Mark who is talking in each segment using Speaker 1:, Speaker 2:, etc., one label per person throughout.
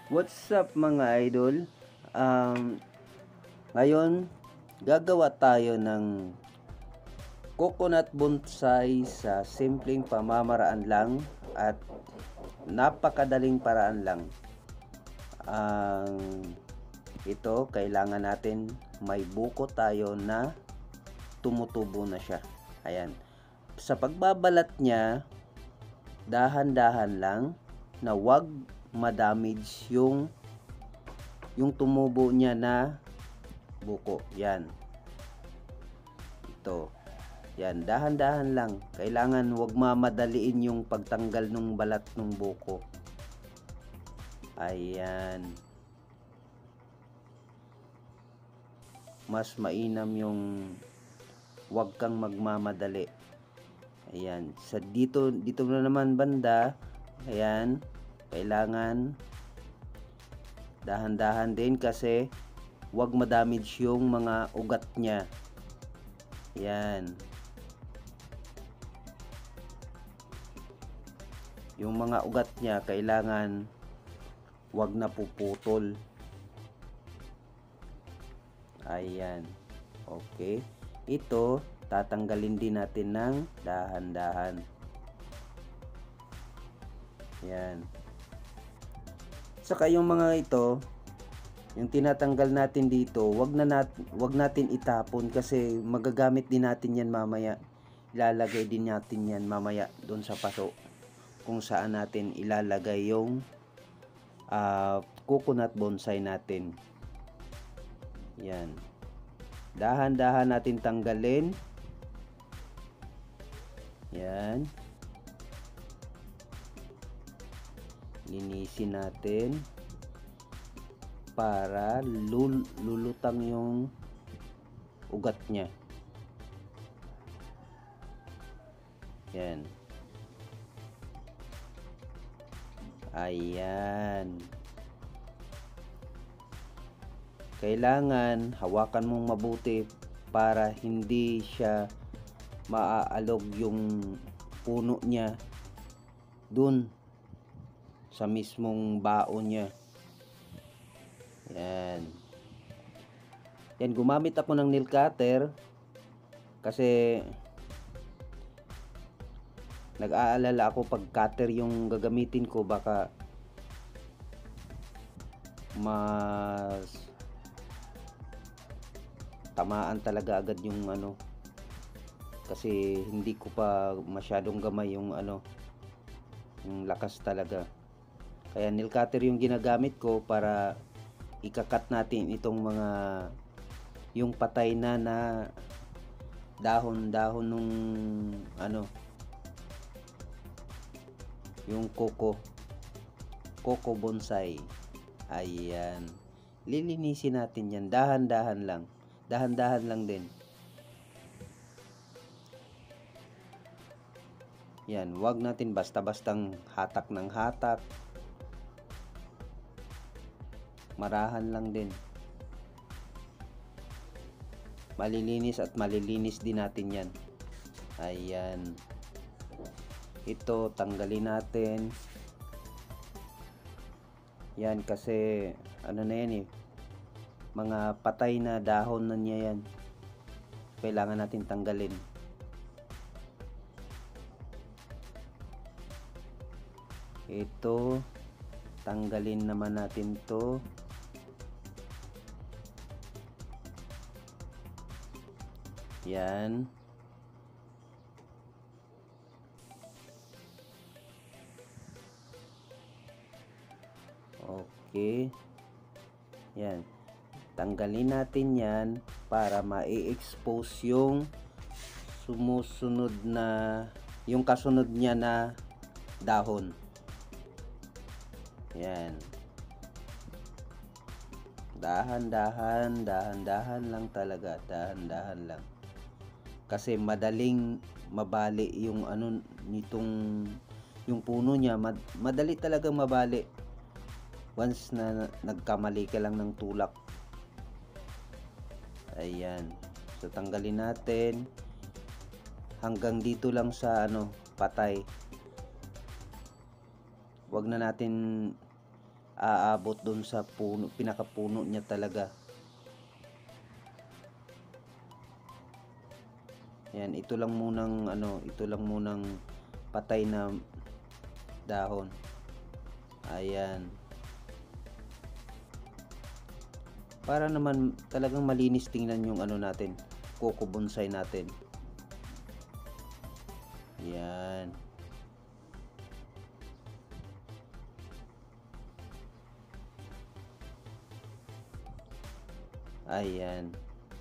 Speaker 1: What's up mga idol? Ngayon, gagawa tayo ng coconut bonsai sa simpleng pamamaraan lang at napakadaling paraan lang. Ito, kailangan natin may buko tayo na tumutubo na siya. Ayan. Sa pagbabalat niya, dahan-dahan lang na wag ma-damage yung tumubo niya na buko. Yan. Ito. Yan, dahan-dahan lang. Kailangan wag mamadaliin yung pagtanggal ng balat ng buko. Ayan. Mas mainam yung wag kang magmamadali. Ayan. Sa dito na naman banda, ayan, kailangan dahan-dahan din kasi wag ma-damage yung mga ugat niya. Yan. Yung mga ugat niya kailangan wag na puputol. Ayan. Okay. Ito tatanggalin din natin ng dahan-dahan. Yan. Saka yung mga ito, yung tinatanggal natin dito, wag natin itapon kasi magagamit din natin yan mamaya. Ilalagay din natin yan mamaya doon sa paso kung saan natin ilalagay yung coconut bonsai natin. Yan. Dahan-dahan natin tanggalin. Yan. Linisin natin para lulutang yung ugat niya. Yan. Ayan. Kailangan hawakan mong mabuti para hindi siya maaalog yung puno niya dun sa mismong baon niya. Yan. Yan, gumamit ako ng nail cutter kasi nag-aalala ako pag cutter yung gagamitin ko, baka mas tamaan talaga agad yung kasi hindi ko pa masyadong gamay yung yung lakas talaga. Kaya nail cutter yung ginagamit ko para ikakat natin itong mga yung patay na dahon nung yung coco bonsai. Ayan. Lilinisin natin yan. Dahan-dahan lang. Dahan-dahan lang din. Yan. Huwag natin basta-bastang hatak ng hatak. Marahan lang din. Malilinis at malilinis din natin yan. Ayan. Ito, tanggalin natin. Yan kasi na yan mga patay na dahon na niya yan. Kailangan natin tanggalin. Ito, tanggalin naman natin to. Yan. Okay. Yan. Tanggalin natin yan para ma-expose yung sumusunod na, yung kasunod niya na dahon. Yan. Dahan-dahan lang talaga. Dahan-dahan lang. Kasi madaling mabali yung nitong yung puno niya, madali talagang mabali once na nagkamali ka lang ng tulak. Ayan. So tanggalin natin hanggang dito lang sa patay. Wag na natin aabot dun sa puno, pinakapuno niya talaga. Yan, ito lang munang patay na dahon. Ayan. Para naman talagang malinis tingnan yung natin, kuko bonsai natin. Yan. Ayan.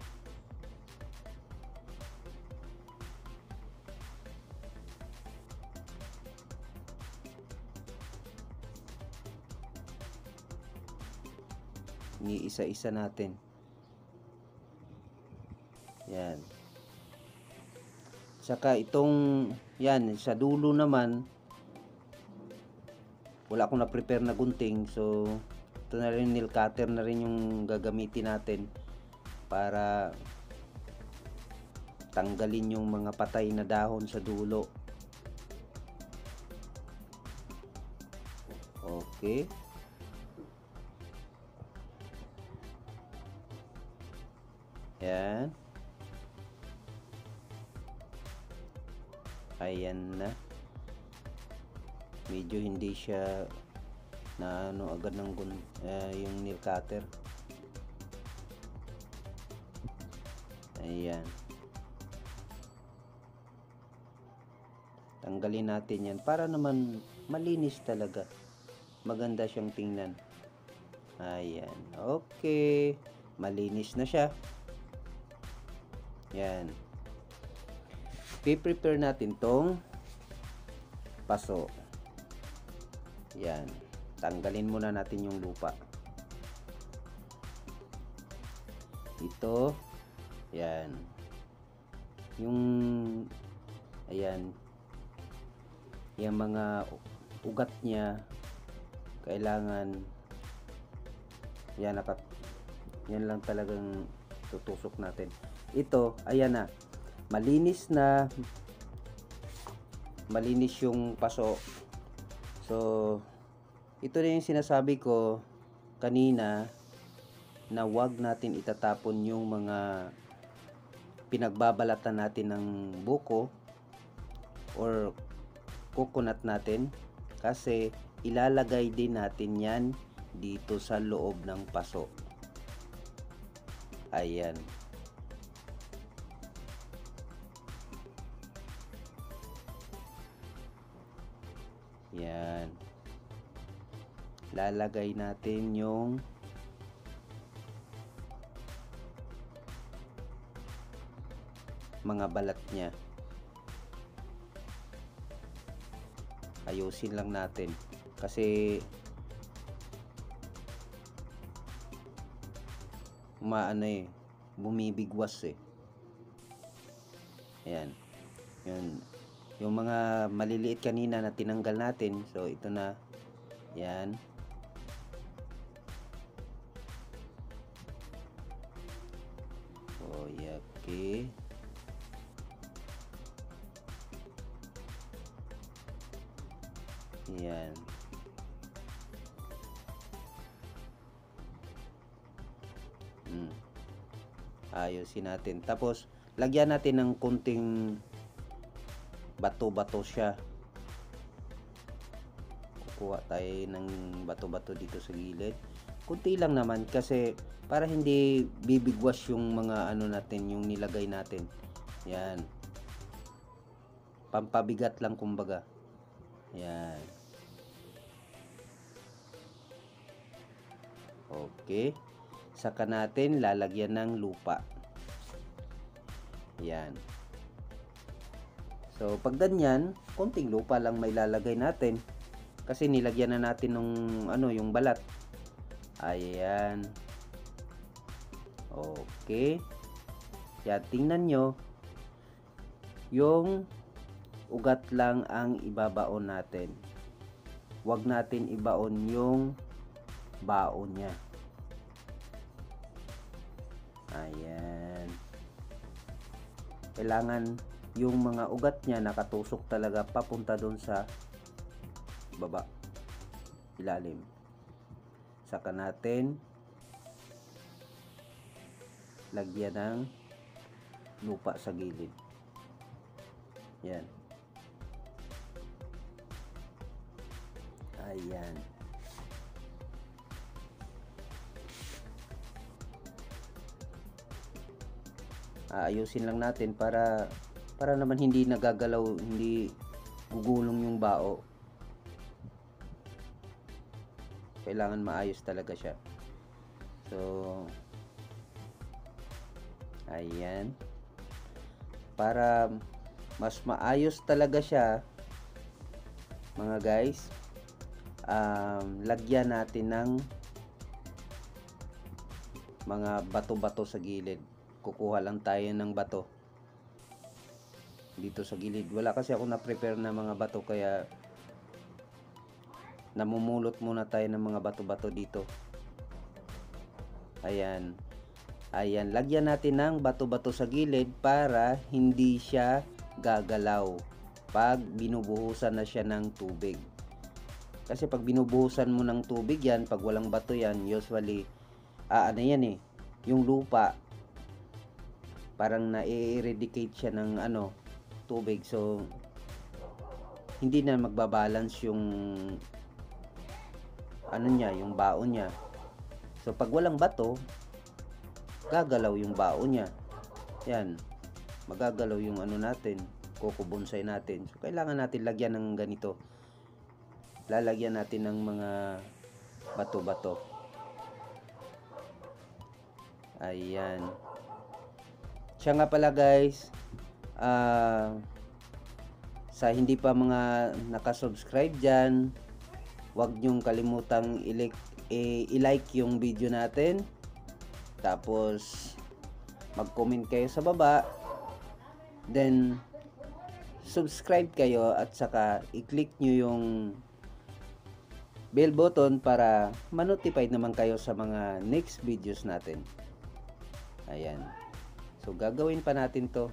Speaker 1: Ni-isa-isa natin. Yan. Saka itong, yan, sa dulo naman, wala akong na-prepare na gunting. So, ito na rin, nail cutter na rin yung gagamitin natin para tanggalin yung mga patay na dahon sa dulo. Okay. Yan. Ayan na. Medyo hindi siya na agad ng yung nail cutter. Ayan. Tanggalin natin yan para naman malinis talaga. Maganda siyang tingnan. Ayan. Okay. Malinis na siya. Yan. I-prepare natin tong paso. Yan. Tanggalin muna natin yung lupa. Ito. Yan. Yung ayan. Yung mga ugat niya kailangan yan lang talagang tutusok natin. Ito, ayan na. Malinis yung paso. So, ito na yung sinasabi ko kanina na wag natin itatapon yung mga pinagbabalatan natin ng buko or coconut natin kasi ilalagay din natin yan dito sa loob ng paso. Ayan. Yan. Lalagay natin yung mga balat niya. Ayusin lang natin kasi bumibigwas eh. Ayan. Yun. Yung mga maliliit kanina na tinanggal natin. So, ito na. Yan. Oh, okay. Yan. Ayusin natin. Tapos, lagyan natin ng kunting bato-bato siya. Kukuha tayo ng bato-bato dito sa gilid. Kunti lang naman kasi para hindi bibigwas yung mga natin, yung nilagay natin. Yan. Pampabigat lang kumbaga. Yan. Okay. Saka natin lalagyan ng lupa. Yan. So, pag ganyan, konting lupa lang may lalagay natin. Kasi nilagyan na natin nung yung balat. Ayan. Okay. Yan, tingnan nyo. Yung ugat lang ang ibabaon natin. Huwag natin ibaon yung baon niya. Ayan. Kailangan yung mga ugat niya nakatusok talaga papunta doon sa baba, ilalim. Saka natin lagyan ng lupa sa gilid. Yan. Ayan. Aayusin lang natin para naman hindi nagagalaw, hindi gugulong yung bao. Kailangan maayos talaga siya. So ayan, para mas maayos talaga siya mga guys, lagyan natin ng mga bato-bato sa gilid. Kukuha lang tayo ng bato dito sa gilid. Wala kasi ako na-prepare na mga bato, kaya namumulot muna tayo ng mga bato-bato dito. Ayan. Ayan, lagyan natin ng bato-bato sa gilid para hindi siya gagalaw pag binubuhusan na siya ng tubig. Kasi pag binubuhusan mo ng tubig yan, pag walang bato yan, usually ano yan eh, yung lupa parang na-eradicate siya ng tubig. So hindi na magbabalance yung niya, yung baon niya. So pag walang bato, gagalaw yung baon niya. Yan, magagalaw yung natin, coco bonsai natin. So kailangan natin lagyan ng ganito. Lalagyan natin ng mga bato-bato. Ayan. Siya nga pala guys, sa hindi pa mga nakasubscribe dyan, huwag nyong kalimutang i-like yung video natin. Tapos mag-comment kayo sa baba, then subscribe kayo, at saka i-click nyo yung bell button para ma-notify naman kayo sa mga next videos natin. Ayan, so gagawin pa natin to.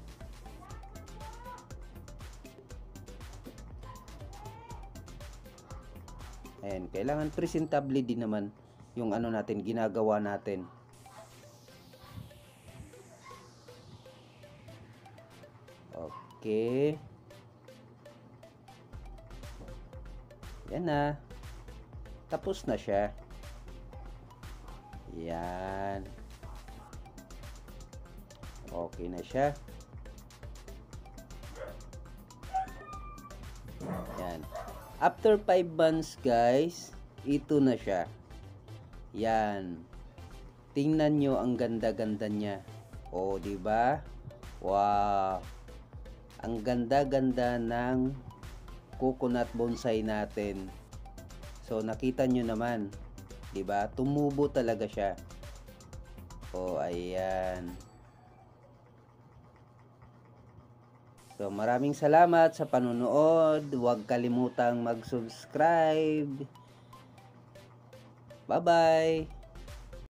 Speaker 1: Ayan, kailangan presentable din naman yung natin, ginagawa natin. Okay. Yan na. Tapos na siya. Yan. Okay na siya. Yan. After 5 months guys, ito na siya. Yan. Tingnan nyo ang ganda-ganda niya. Oh, di ba? Wow. Ang ganda-ganda ng coconut bonsai natin. So nakita nyo naman, 'di ba? Tumubo talaga siya. Oh, ayan. So maraming salamat sa panonood. Huwag kalimutang mag-subscribe. Bye-bye.